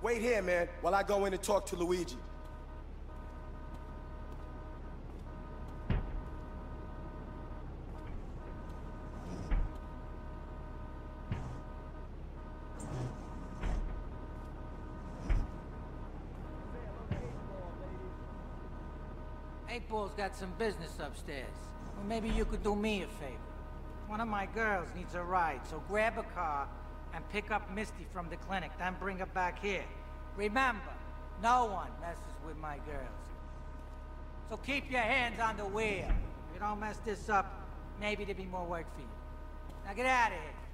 Wait here, man, while I go in and talk to Luigi. Eightball's got some business upstairs. Well, maybe you could do me a favor. One of my girls needs a ride, so grab a car and pick up Misty from the clinic, then bring her back here. Remember, no one messes with my girls. So keep your hands on the wheel. If you don't mess this up, maybe there'll be more work for you. Now get out of here.